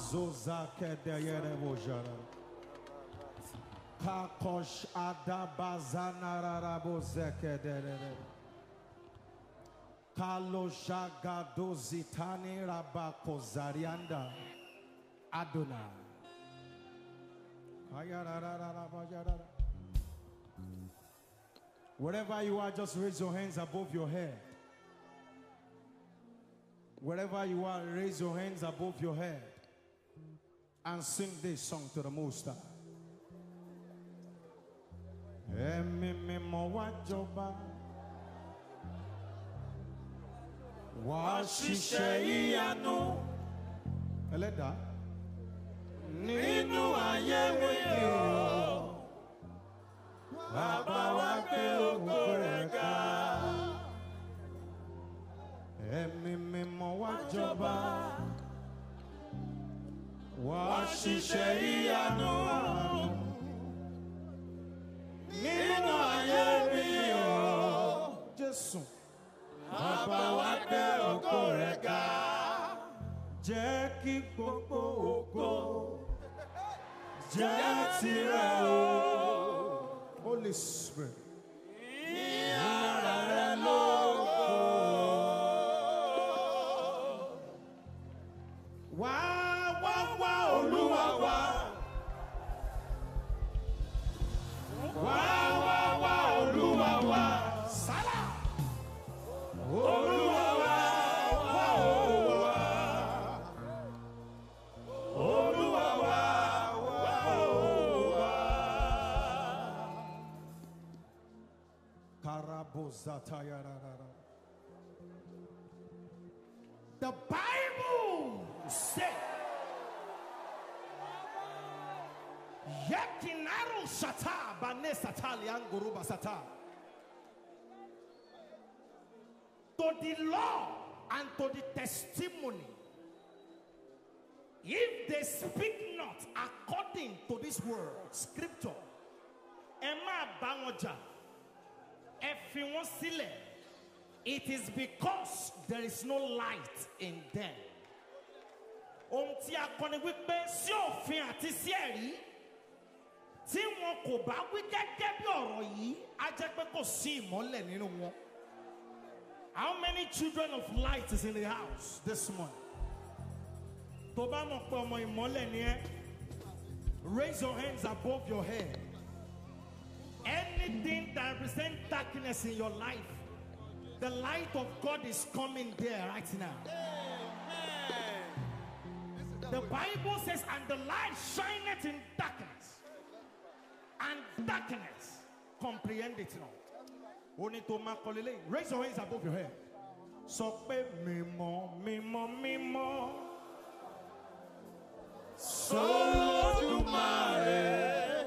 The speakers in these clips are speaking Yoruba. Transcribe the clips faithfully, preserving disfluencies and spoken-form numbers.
Zoza kedeyere bojara. Kakosh adabazana rarabo zekedere. Kalo jagado zitani rabako zarianda. Adonai. Wherever you are, just raise your hands above your head. Wherever you are, raise your hands above your head and sing this song to the Most High. Eleda nínú ayé mi o, Bàbá wa gbé ògo rẹ̀ ga. Ẹ̀mí mímọ́ wá jọba, wá ṣiṣẹ́ ìyanu nínú ayé mi o, Jésù. Bàbá wa gbé ògo rẹ̀ ga. Jẹ́ kí gbogbo ògo jẹ́ tirẹ̀ o. Holy Spirit. Ìyára rẹ̀ lógo. Wá wá wá Olúwa wá. Wá wá wá Olúwa wá. Sálà. Olúwa wá wá Olúwa. Olúwa wá wá Olúwa. Karabozatayarara. The Bible says, Yakinaru Shata Bane Satalian Guruba Sata. To the law and to the testimony, if they speak not according to this word, scripture, Emma Bangoja, everyone sile, it is because there is no light in them. Ohun tí a kọ́ni wípé sí òfin àti sí ẹ̀rí tí wọn kò bá wí gẹ́gẹ́ bí ọ̀rọ̀ yìí, á jẹ́ pé kò sí ìmọ́lẹ̀ nínú wọn. How many children of light is in the house this morning? Tó bá mọ̀ pé ọmọ ìmọ́lẹ̀ ni ẹ́, raise your hands above your head. Anything that represents darkness in your life, the light of God is coming there right now. The Bible says, and the light shineth in darkness, and darkness comprehend it not. Raise your hands above your head. So pé mímọ́, mímọ́, mímọ́. Olódùmarè.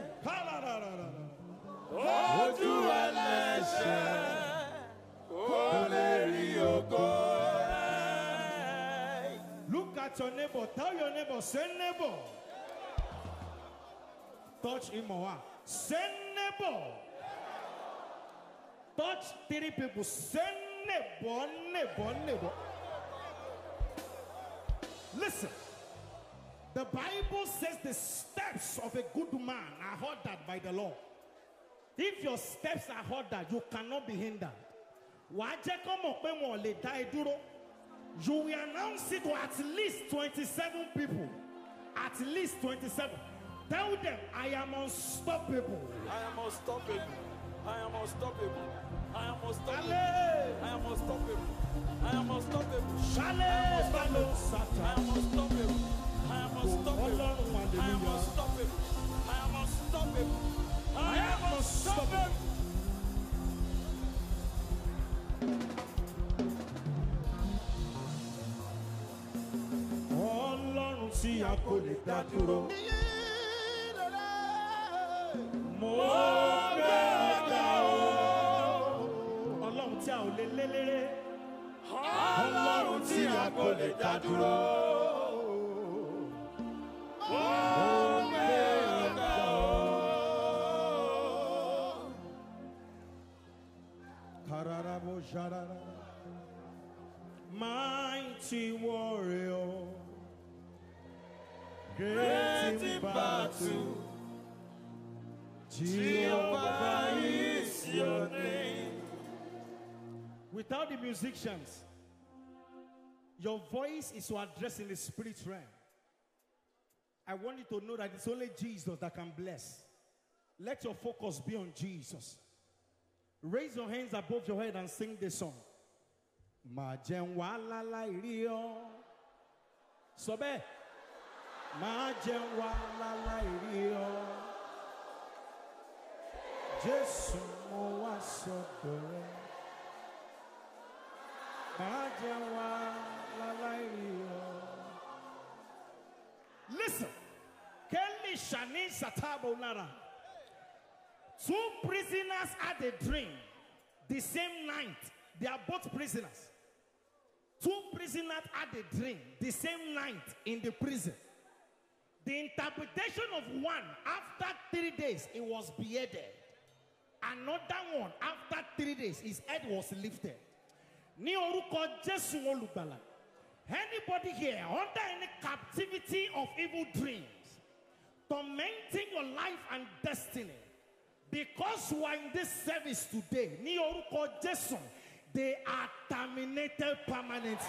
Ojú ẹlẹ́ṣẹ̀ kò lè rí ògo rẹ̀. Look at your neighbor. Tell your neighbor, say neighbor. Touch him or her. Say neighbor. Touch three people. Say neighbor, neighbor, neighbor. Listen. The Bible says the steps of a good man are ordered by the Lord. If your steps are ordered, you cannot be hindered. You will announce it to at least twenty-seven people. At least twenty-seven. Tell them, I am unstoppable. I am unstoppable. I am unstoppable. I am unstoppable. I am unstoppable. I am unstoppable. I am unstoppable. I am unstoppable. I am unstoppable. I am unstoppable. I am unstoppable. I am unstoppable. Ọlọ́run tí a kò lè dá dúró. Mo gbé ọ̀gá o. Ọlọ́run tí a ò lè lé léré. Ọlọ́run tí a kò lè dá dúró. Mo gbé ọ̀gá o. Kararabo jarara. Mighty warrior. great in battle. Jehovah is your name. Without the musicians, your voice is to address in the spirit realm. I want you to know that it's only Jesus that can bless. Let your focus be on Jesus. Raise your hands above your head and sing this song. Majenwa la la irio. Sobe. Majenwa la la irio. Jesu mo wa sodore. Majenwa la la irio. Listen. Kelly Shani Satabo Nara. Two prisoners had a dream the same night. They are both prisoners. Two prisoners had a dream the same night in the prison. The interpretation of one, after three days, it was beheaded. Another one, after three days, his head was lifted. Ni oruko Jesu olùgbàlà. Anybody here under any captivity of evil dreams, tormenting your life and destiny, because you are in this service today, ni oruko Jesu, they are terminated permanently.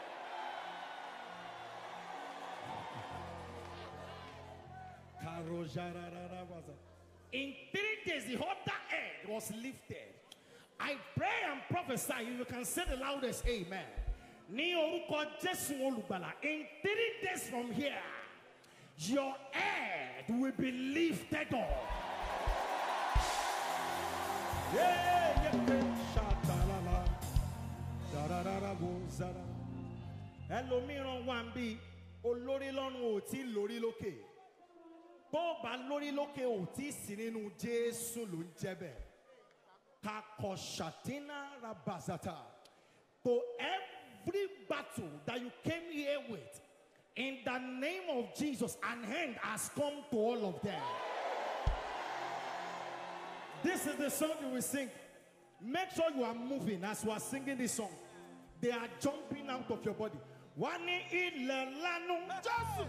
In three days, the other head was lifted. I pray and prophesy, you can say the loudest amen. Ni oruko Jesu olùgbàlà. In three days from here, your head will be lifted up. Yeah, yeah, shatalala. Dararara bozara. Hello, miran wambi. Olórí lọ́run ò tí lórí lókè. Tó bá lórí lókè ò tí sí nínú Jésù ló ń jẹ́ bẹ́ẹ̀. Kakoshatina rabazata. To every battle that you came here with, in the name of Jesus, an end has come to all of them. This is the song you will sing. Make sure you are moving as we are singing this song. They are jumping out of your body. Wani ile lanu Jesu.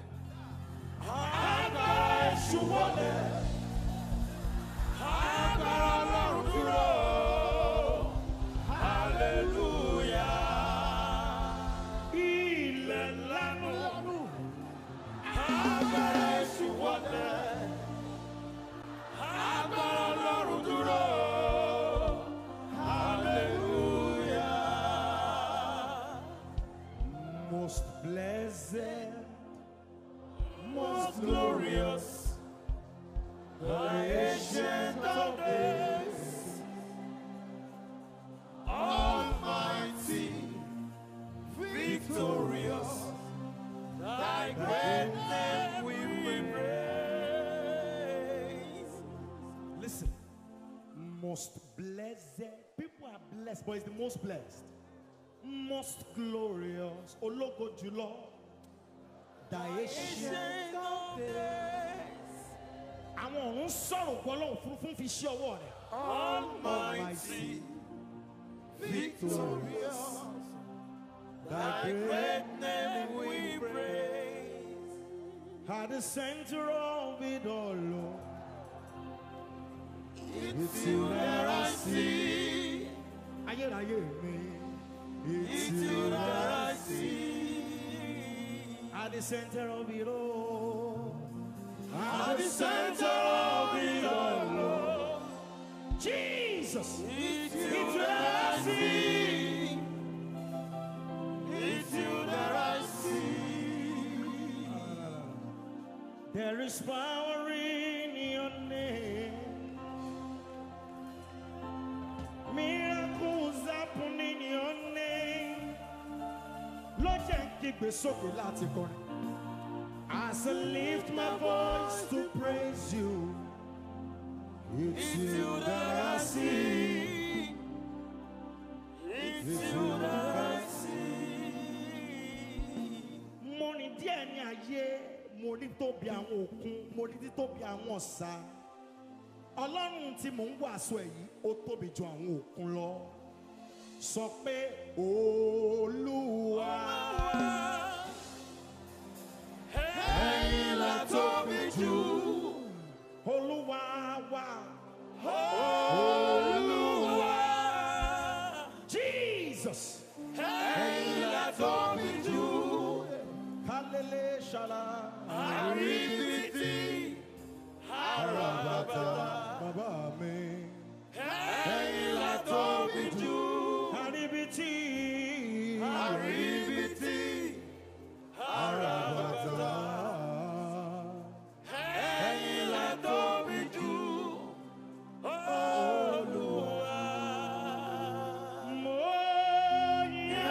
Agbára Èṣù wọlẹ̀. Agbára Ọlọ́run dúró. Hallelujah. Ile lanu. Agbára Èṣù wọlẹ̀. Agbára Ọlọ́run dúró. Hallelujah. Most blessed, most glorious, the ancient of days, almighty, victorious, thy great name we praise. Listen, most blessed, people are blessed, but it's the most blessed. Most glorious, Ológo jùlọ, the ancient of days. Àwọn ọ̀run sọ̀rọ̀ gbọ́lọ́ òfurufú fi ṣí ọwọ́ rẹ̀. Almighty, victorious, thy great name we praise. At the center of it all, Lord, it's you that I see. Ayérayé mi. It's you that I see. At the center of it all. At the center of it all, Lord. Jesus. It's you that I see. It's you that I see. There is power in your name. Miracles happen in your name. As I lift my voice to praise you, it's you that I see. It's you that I see. Money dear ni ayé, money tó bí àwọn òkun, money tó bí àwọn ọ̀sà. Ọlọ́run tí mò ń wàásù èyí, ó tóbi ju àwọn òkun lọ. Sọ pé Olúwa. Hey, Olúwa. Jesus. Ẹ̀yin la tóbi jù. Hallelujah. Shala. Àríbìtì. Àràbàtà. Baba mi. Ẹ̀yin la tóbi jù. Àríbìtì. Àríbìtì. Àràbàtà. Ẹ̀yin la tóbi jù. Olúwa. Mo yin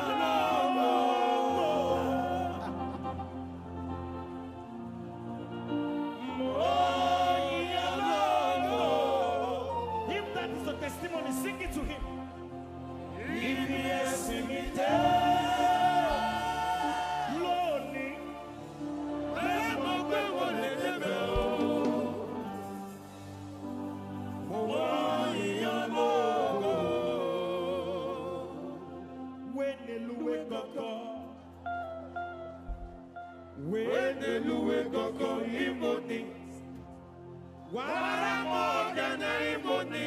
Ológo. If that is a testimony, sing it to him. Ibi ẹ̀sìn mi dé. Lónìí. Bẹ́ẹ̀ mo gbé wọlé débẹ̀ o. Mo wọ ìyàn lógo. Weneluwe gogo. Weneluwe gogo imoni. Wàrà mọ́ ọ̀gẹ̀nẹ̀ imoni.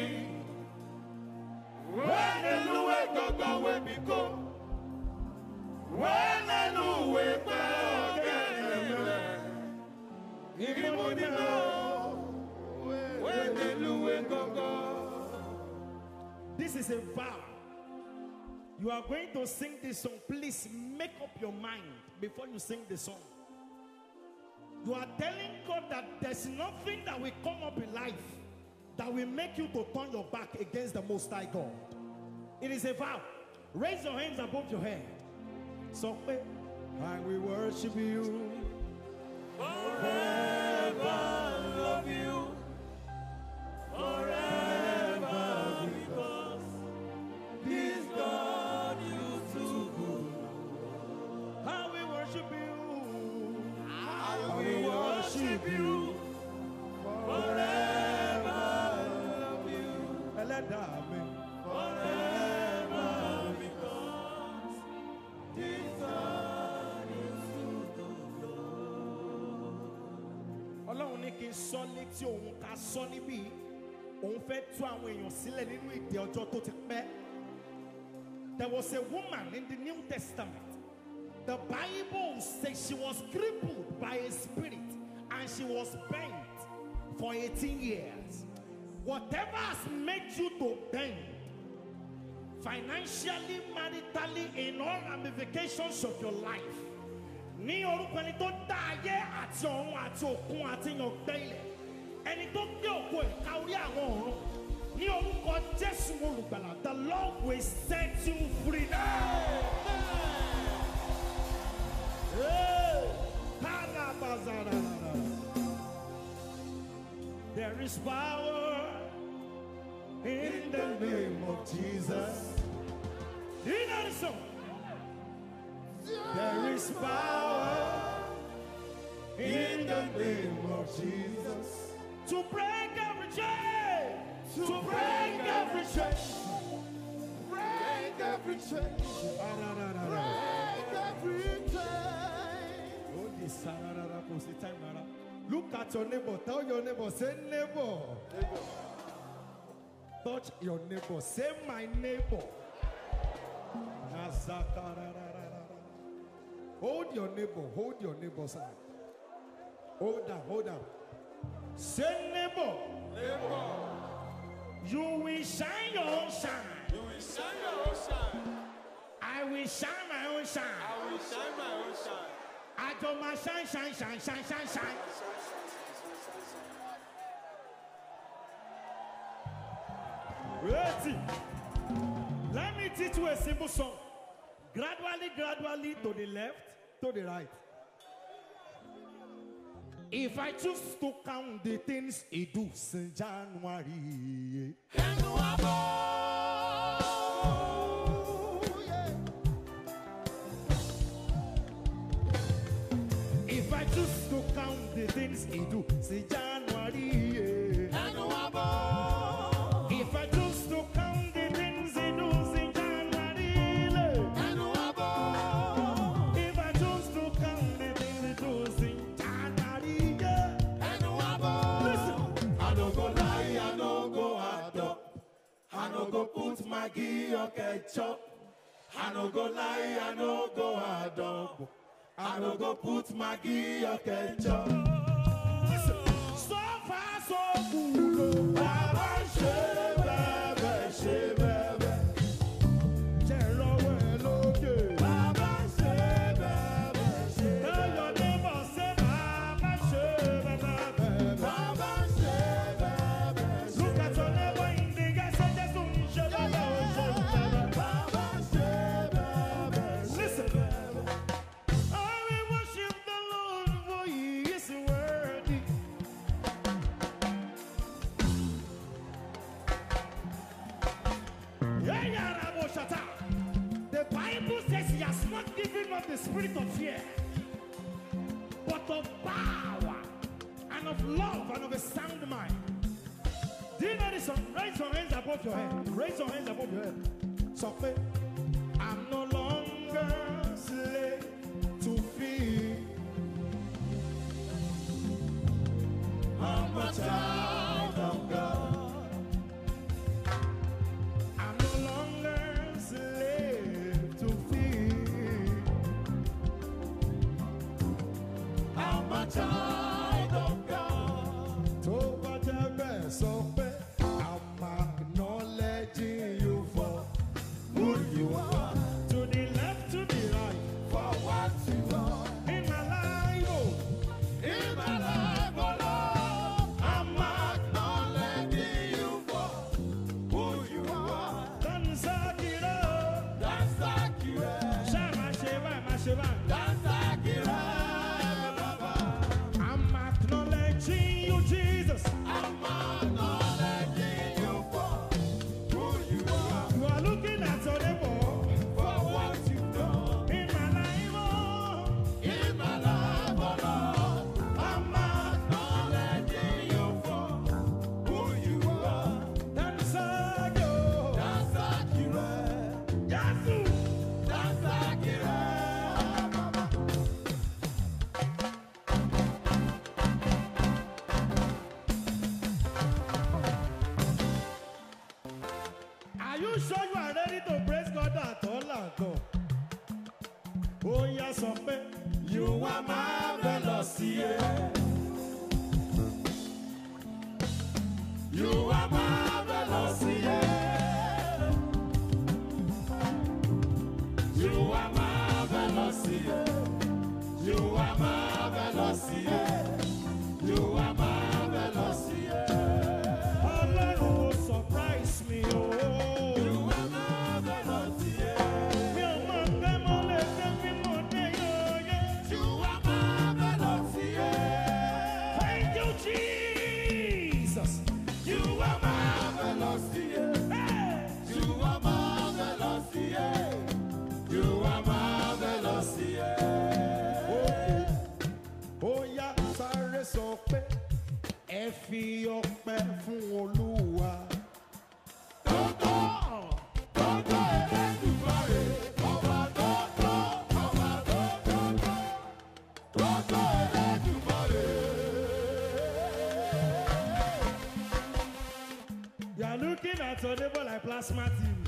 Weneluwe gogo webiko. Weneluwe pẹ́ ọ̀gẹ̀nẹ̀ rẹ̀. Imoni náà. Weneluwe gogo. This is a vow. You are going to sing this song. Please make up your mind before you sing the song. You are telling God that there's nothing that will come up in life that will make you to turn your back against the Most High God. It is a vow. Raise your hands above your head. So, I will worship you. Forever love you. Forever because this God you too good. I will worship you. I will worship you. Forever love you. Eledame. Forever because this God you too good. Ọlọ́run ní kí n sọ létí òun ká sọ níbí òun fẹ́ tú àwọn èèyàn sílẹ̀ nínú ìdè ọjọ́ tó ti pẹ́. There was a woman in the New Testament. The Bible says she was crippled by a spirit and she was bent for eighteen years. Whatever has made you to bend, financially, maritally, in all ramifications of your life, ní orúkọ ẹni tó dá ayé àti ọ̀run àti òkun àti yàngbẹ́ ilẹ̀, ẹni tó gbé ògo ìka orí àwọn ọ̀run, ní orúkọ Jésù olùgbàlà, the Lord will set you free now. Hey! There is power in the name of Jesus. Do you know the song? There is power in the name of Jesus to break every chain, to break every chain, Break every chain. Break every chain. Look at your neighbor. Tell your neighbor. Say neighbor. Touch your neighbor. Say my neighbor. Hold your neighbor. Hold your neighbor's hand. Hold down. Hold down. Say neighbor. Neighbor, You will shine your own shine. you will shine your own shine. I will shine my own shine. I will shine my own shine. I do my shine, shine, shine, shine, shine, shine. Ready? Let me teach you a simple song. Gradually, gradually to the left, to the right. If I choose to count the things he do since January, if I choose to count the things he do since January, if I choose to count the things he do since January, if I choose to count the things he do since January, listen, I don't go lie, I don't go hide. no go put Maggie or ketchup. I no go lie, I no go hard up. I no go put Maggie or ketchup. So far, so good. Baba shebe, shebe. Jero weloge. Baba shebe, shebe. Tell your neighbor, say Baba shebe, Baba shebe, look at your neighbor in the gas and just don't shebe, Baba shebe. listen. I will worship the Lord, for He is worthy. Yeah, yeah, Rabo Shata. The Bible says He has not given us the spirit of fear, but of power and of love and of a sound mind. Do you know this song? Raise your hands above your head. Raise your hands above your head. So, I'm no longer slave to fear. I'm a child of God. I'm no longer slave to fear. I'm a child of God. Tó bá jẹ́ bẹ́ẹ̀ sọ pé I'm acknowledging you for Who you are, to the left, to the right, for what you are. in my life. Oh, In my life, oh Lord, I'm acknowledging you for who you are. dance akira. That's accurate. Ṣá máa ṣe báyìí, máa ṣe báyìí. That's accurate, Baba. I'm acknowledging you, Jesus. I'm acknowledging you for who you are, You are looking at your neighbor for what you've done. in my life. Oh, In my life, oh Lord, I'm acknowledging you for who you are. dance akira. That's accurate. Yasu. That's accurate, Baba. Are you sure you are ready to praise God at all at all? Oh, yes, something. You are marvelous, yeah. You are marvelous, yeah. You are marvelous, yeah. You are marvelous, yeah. You are marvelous, yeah. Ọlọ́run will surprise me, You oh. are marvelous, yeah. Mi ò mọ̀ pé mo lè dé bí mo dé yóò yé. You are marvelous, yeah. Thank you, Jesus. You are marvelous, yeah. Hey! You are marvelous, yeah. You are marvelous, yeah. Ó yá sáré sọ pé ẹ fi ọpẹ́ fún Olúwa. Tótó, tótó Elédùmarè, ọba tótó, ọba tótó, tótó Elédùmarè. You are looking at your neighbor like plasma T V.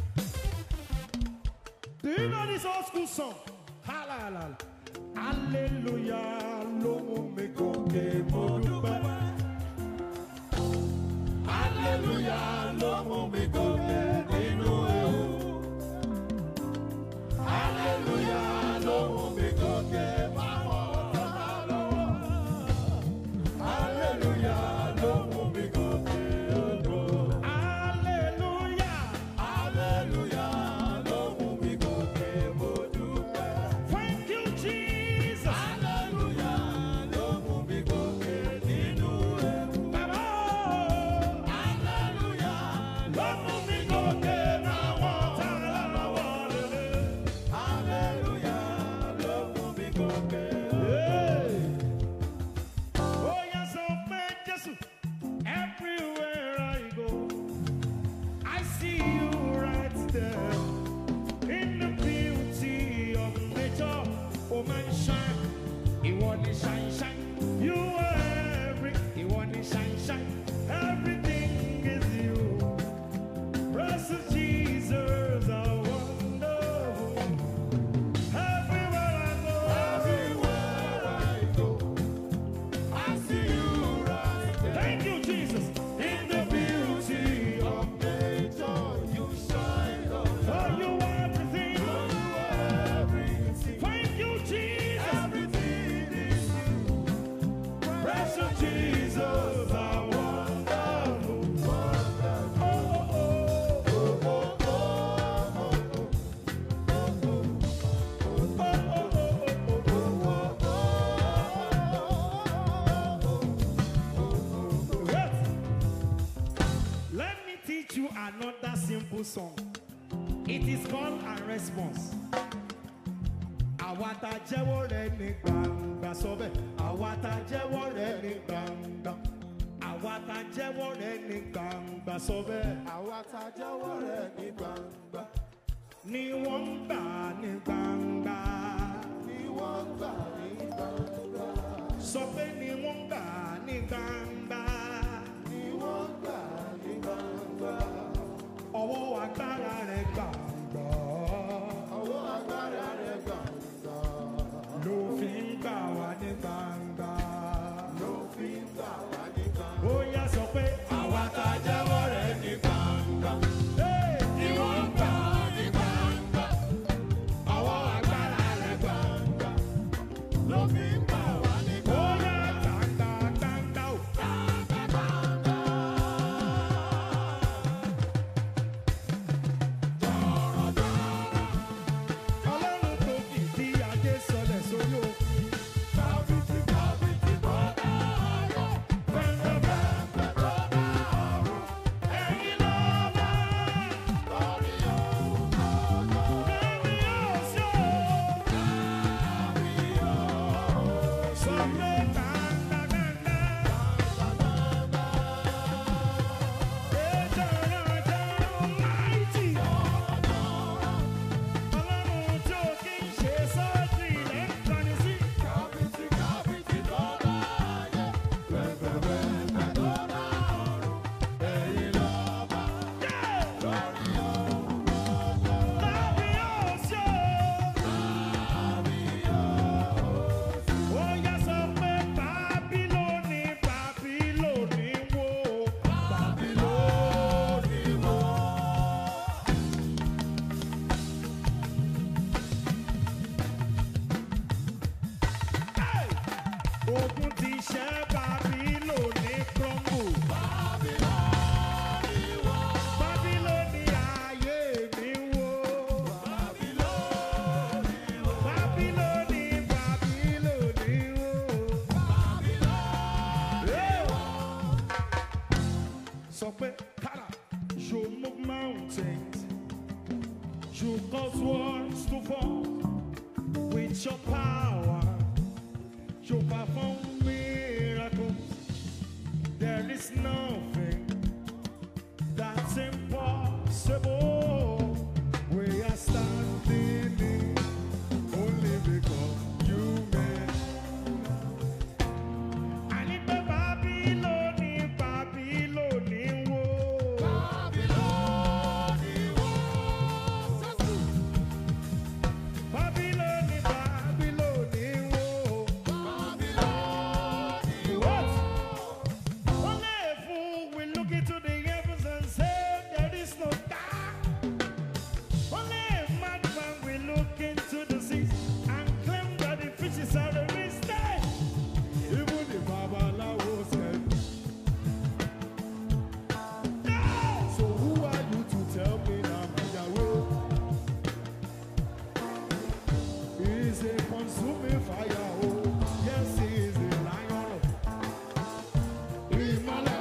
Do you know this old school song? Halala. Hallelujah, ló mú mi gòkè mo dúpẹ́. Hallelujah, ló mú mi gòkè nínú ewu. Hallelujah, ló mú mi gòkè máwọn ọ̀tá lọ́wọ́. Hallelujah, ló mú mi gòkè odò. Hallelujah. Hallelujah, ló mú mi gòkè mo dúpẹ́. Thank you, Jesus. Hallelujah, ló mú mi gòkè nínú ewu. Baba. Hallelujah, ló mú mi gòkè simple song. It is called a response. Awata jewo re ni gbangba sobe. Awata jewo re ni gbangba. Awata jewo re ni gbangba sobe. Awata jewo re ni gbangba. Ni wọ́n gbà ní gbangba. Ni wọ́n gbà ní gbangba. Sọ pé ni wọ́n gbà ní gbangba. Ni wọ́n gbà ní gbangba. Ọwọ́ agbára rẹ̀ gbangba. Ọwọ́ agbára rẹ̀ gbangba. Ló fi ń gbà wá ní gbangba. Ló fi ń gbà wá ní gbangba. Ó yá sọ pé àwa tá jẹ́wọ́ rẹ̀ ní gbangba. Ni wọ́n gbà ní gbangba. Ọwọ́ agbára rẹ̀ gbangba. Ló fi ń gbà wá ní gbangba. ó yá gbangba gbangba o. Gbangba gbangba. Ọlọ́run tó fìdí adé sọlẹ̀ sórí òkun. Kábìtì kábìtì tó dá ayọ̀. Bẹ́ẹ̀ bẹ́ẹ̀ bẹ́ẹ̀ tó dá ọ̀run. Ẹ̀yin lọ́ba lórí òun gbọ́dọ̀. Lórí ọ̀ṣọ́. Sọ pé gbangba gbangba. Ètò ọ̀rọ̀ mighty. Ọlọ́run tó kì í ṣe sọ́ọ̀tì ilẹ̀ ń kọ́ni sí. Kábìtì kábìtì tó dá ayọ̀. Bẹ́ẹ̀ bẹ́ẹ̀ bẹ́ẹ̀ tó dá ọ̀run. Ẹ̀yin lọ́ba lórí òun gbọ́dọ̀. Lórí ọ̀ṣọ́. Ó yá sọ pé Bábílónì, Bábílónì wó. Bábílónì wó. Ogun ti ṣẹ́ Bábílónì crumble. Bábílónì wó. Bábílónì ayé mi wó. Bábílónì wó. Bábílónì, Bábílónì wó. Bábílónì wó. Sọ pé kára. You move mountains. You cause walls to fall. With your power, you perform miracles. There is nothing that's impossible. We are standing in only because you made. I need the Babyloni, Babyloni, whoa. Bábílónì wó. Babyloni, Babyloni, whoa. Bábílónì wó. What? Only a fool will look into the heavens and say there is no God. Only a madman will look into the seas and claim that the fishes are a mistake. Even the Babalawo said, no! So who are you to tell me I'm Yahweh? He's a consuming fire, oh. Yes, he is a lion. Ìmọ́lẹ̀.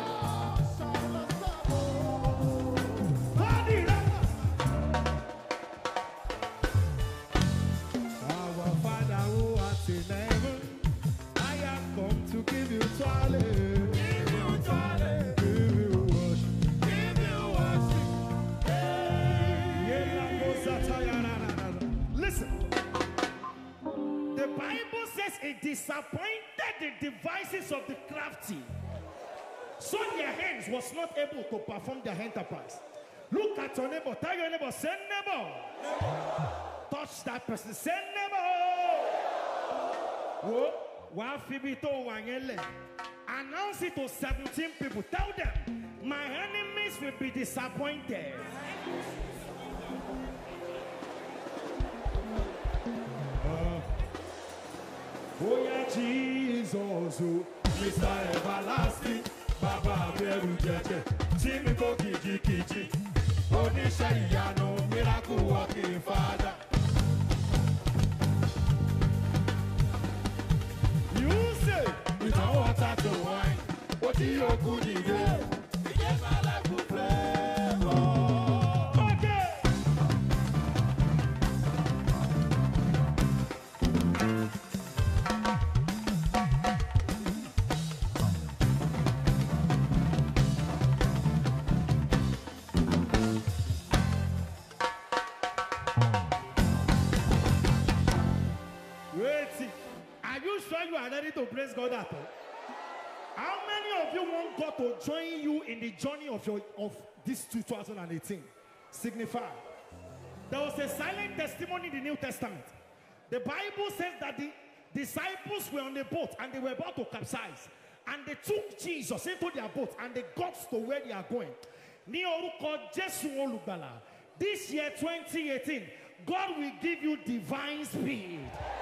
Body rock. Our Father who art in heaven, I have come to give you toilet. Give you toilet. Give you worship. Give you worship. Listen, the Bible says it disappointed the devices of the crafty, so their hands was not able to perform their enterprise. Look at your neighbor, tell your neighbor, say neighbor. Touch that person, say neighbor. Whoa, wa fibito wanyele. Announce it to seventeen people. Tell them, my enemies will be disappointed. Oh yeah, Jesus, oh, Mister Everlasting, Baba Beru Jeje, Jimmy Ko Kiji Kiji, Oníṣẹ́ ìyanu, miracle working Father. You say, Ìtàn water to wine. Ó tí yóò kú nìyẹn. Ìjẹ́ máa lẹ́kùn flavour. you are ready to praise God at all? How many of you want God to join you in the journey of your of this two thousand eighteen? Signify. There was a silent testimony in the New Testament. The Bible says that the disciples were on the boat and they were about to capsize. And they took Jesus into their boat and they got to where they are going. Ní orúkọ Jésù Olùgbàlà. This year twenty eighteen, God will give you divine speed.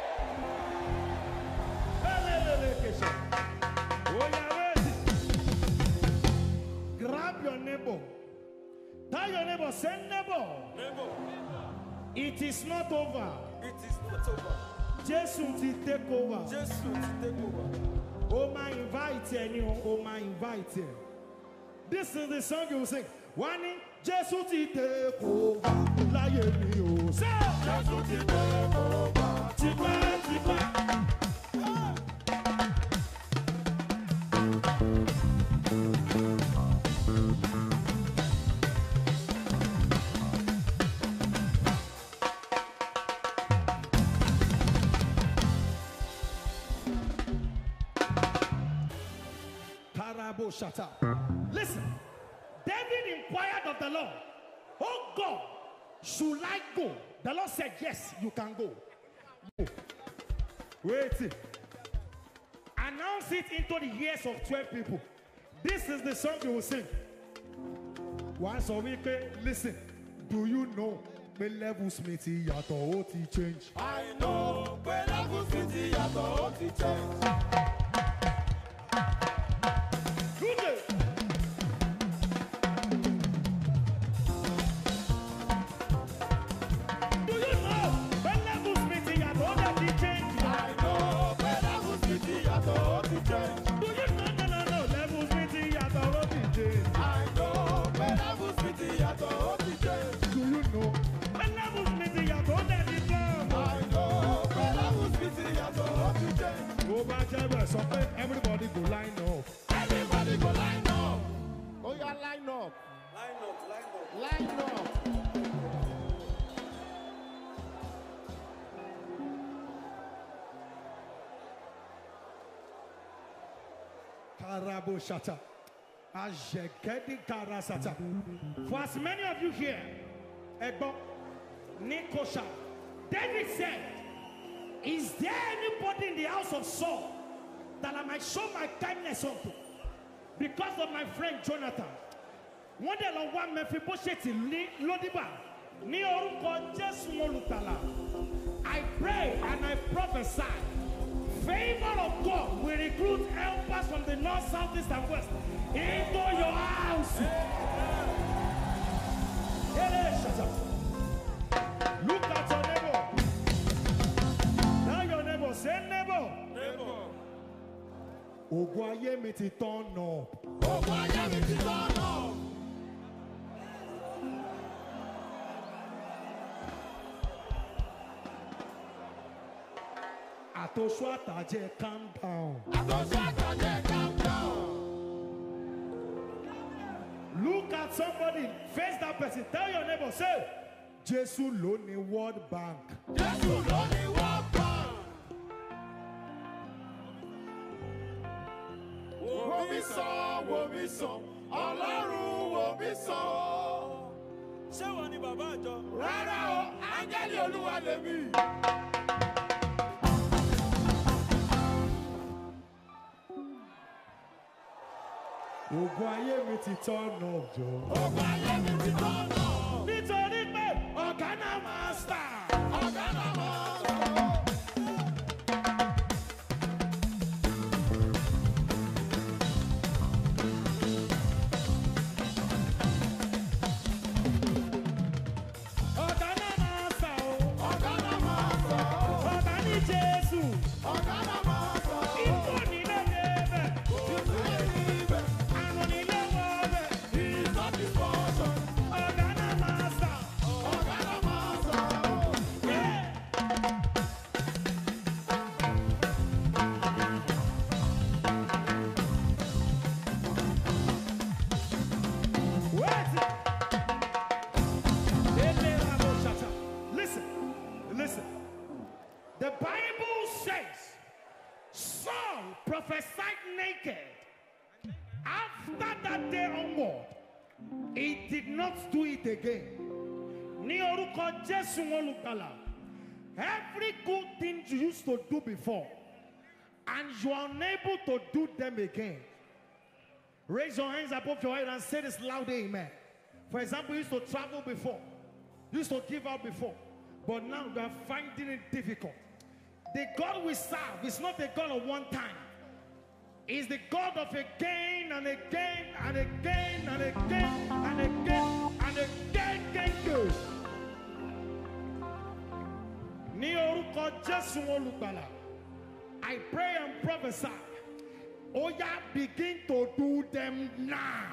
Grab your neighbor. Tell your neighbor, say neighbor. Neighbor. It is not over. It is not over. Jesus will take over. Jesus will take over. Oh my invite anyone. Oh my invite you. This is the song you will sing. One Jesus will take over. Láyé mi o. Say Jesus will take over. Tipa tipa. Shut up. Listen, David inquired of the Lord, oh God, should I go? The Lord said, yes, you can go. Go. Wait. Announce it into the ears of twelve people. This is the song you will sing. Once a week, listen. Do you know when levels meet yato oti change? I know when levels meet yato oti change. Everybody go line up. Everybody go line up. Oh, yeah, line up. Line up, line up. Line up. Karabo shata. Ajekedi karasata. For as many of you here, Ebo, Nikosha, David said, is there anybody in the house of Saul that I might show my kindness unto? Because of my friend Jonathan. One day, Lord, one Mephibosheth Lodiba, ní orúkọ Jésù Olùgbàlà. I pray and I prophesy, favor of God will recruit helpers from the north, south, east, and west into your house. Look at your neighbor. Tell your neighbor, say neighbor. Neighbor. Ogun ayé mi ti turn up. Ogun ayé mi ti turn up. Àtòṣù àtàjẹ, calm down. Àtòṣù àtàjẹ, calm down. Look at somebody, face that person. Tell your neighbor, say, Jésù ló ní World Bank. Jésù ló ní World Bank. Wo mi sàn, wo mi sàn, Ọlọ́run wo mi sàn. Ṣé wọ́n ní bàbá àjọ? Rárá o, áńgẹ́lì Olúwa lèmi. Ogun ayé mi ti turn up jọ. Ogun ayé mi ti turn up. Nítorí pé ọ̀gá náà master. Ọ̀gá náà master. Ọ̀gá náà master o. Ọ̀gá náà master. Ọ̀gá ní Jésù. Ọ̀gá náà master. Ikú nílé débẹ̀. Ikú níbẹ̀. Àrùn nílé wọbẹ̀. He is not his portion. Ọ̀gá náà master. Ọ̀gá náà master. Yeah. Wait. Listen, listen. The Bible says, so prophesied naked. After that day onward, he did not do it again. Ní orúkọ Jésù olùgbàlà. Every good thing you used to do before, and you are unable to do them again. Raise your hands above your head and say this loud, amen. For example, you used to travel before. You used to give out before. But now you are finding it difficult. The God we serve is not a God of one time. He's the God of again and again and again and again and again and again and again. Ní orúkọ Jésù olùgbàlà, I pray and prophesy. Oya, begin to do them now.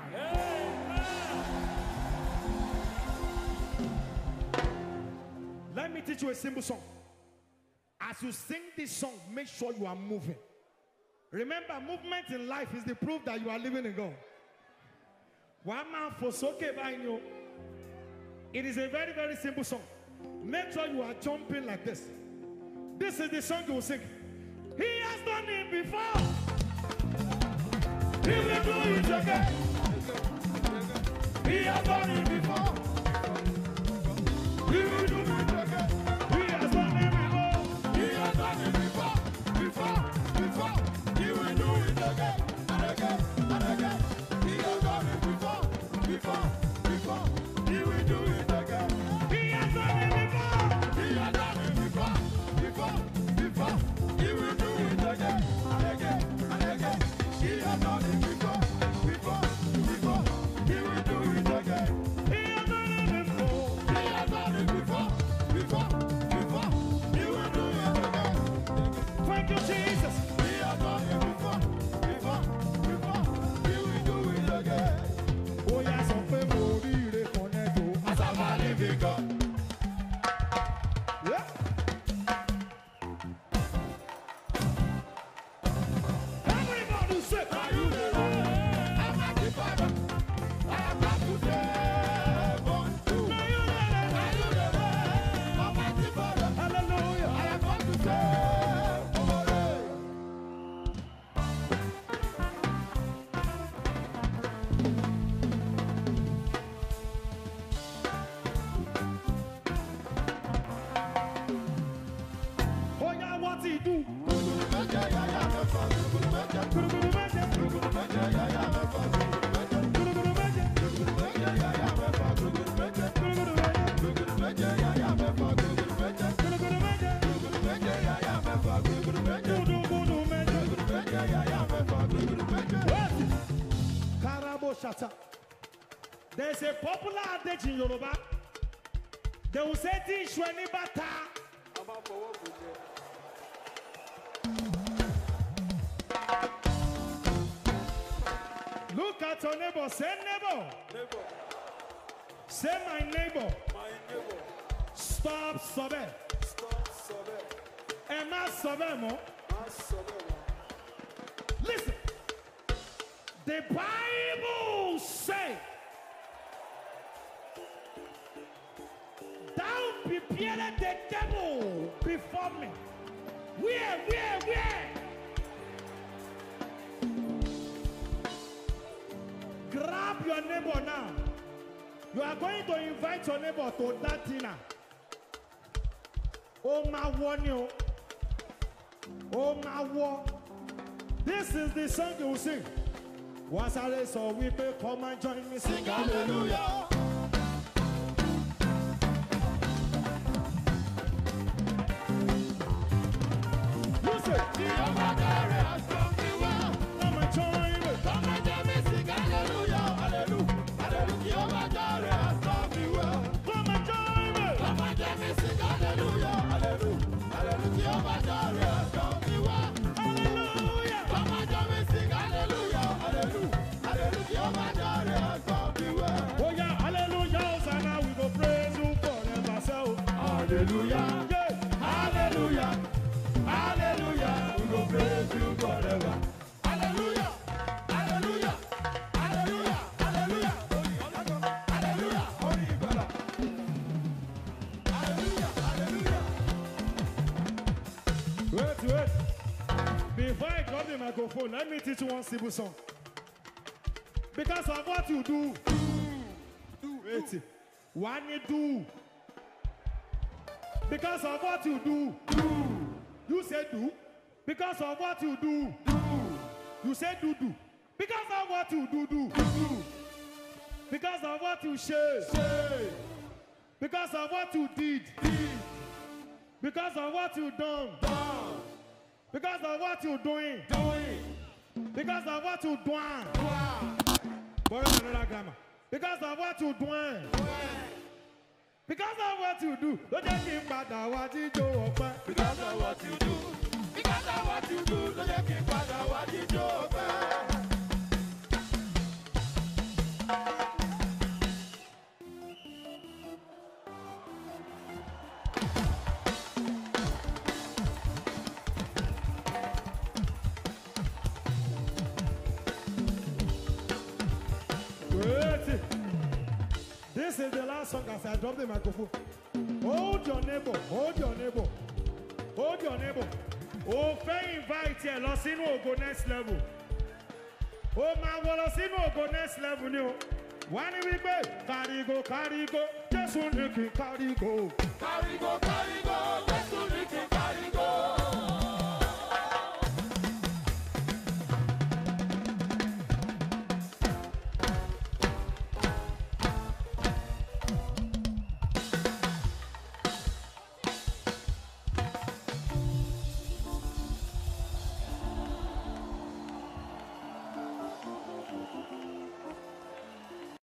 Let me teach you a simple song. As you sing this song, make sure you are moving. Remember, movement in life is the proof that you are living in God. One man for soke by you. It is a very, very simple song. Make sure you are jumping like this. This is the song you will sing. He has done it before. He will do it again. He has done it before. He will do it again. He has done it before. He has done it before. Before, before. He will do it again and again and again. He has done it before. Before, before. He will do it again. He has done it before. He has done it before. Before, before. He will do it again and again and again. He has done it before. Before, before. He will do it again. He has done it before. He has done it before. Before, before. He will do it again. Thank you, Jesus. He has done it before. Before, before. He will do it again. Oh yes, I'm favorite connect as a living God. Yeah. Everybody say, are you the Lord? I'm at the Father. I am back to heaven too. Are you the Lord? Are you the Lord? I'm at the Father. Hallelujah. I am back to heaven. Oh yeah, what's he do? Karabo Shata. There's a popular adage in Yoruba. They will say, Tishweni Bata. I'm out for work with you. Look at your neighbor. Say neighbor. Neighbor, Say my neighbor. my neighbor, Stop sobbing. stop sobbing. And not sobbing more. Not sobbing. Listen. The Bible says, thou prepared the devil before me. Where, where, where? Grab your neighbor now. You are going to invite your neighbor to that dinner. Oh my warn you. Oh my war. This is the song you will sing. Once I raise so we pay, come and join me, sing hallelujah. You say, Jehovah has done me well. Come and join me. Come and join me, sing hallelujah. Hallelujah. Hallelujah. Jehovah has done me well. Come and join me. Come and join me, sing hallelujah. Hallelujah. Hallelujah. Jehovah has done me well. Hallelujah. Come and join me, sing hallelujah. Hallelujah. Hallelujah. Jehovah has done me well. Oh yeah, hallelujah. So now we go praise you forever. So hallelujah. Yeah. Hallelujah. Hallelujah. We go praise you forever. Hallelujah. Hallelujah. Hallelujah. Hallelujah. Hallelujah. Holy God. Hallelujah. Hallelujah. Wait, wait. Before I drop the microphone, let me teach you one simple song. Because of what you do, do, do, what you do. Because of what you do, do. You say do. Because of what you do, do. You say do do. Because of what you do, do. do. Because of what you say, say. Because of what you did, did. Because of what you done, done. Because of what you doing, doing. Because of what you doing, doing. Borrow another grammar. Because of what you doing, doing. Because of what you do, don't just keep back what you do. Because of what you do, because of what you do, don't just keep back what you do. This is the last song as I drop the microphone. Hold your neighbor, hold your neighbor, hold your neighbor. Oh, fair invite here, lost in go next level. Oh, my lost in go next level. You one we go, carry go, carry go, just one carry go, carry go, carry go, just one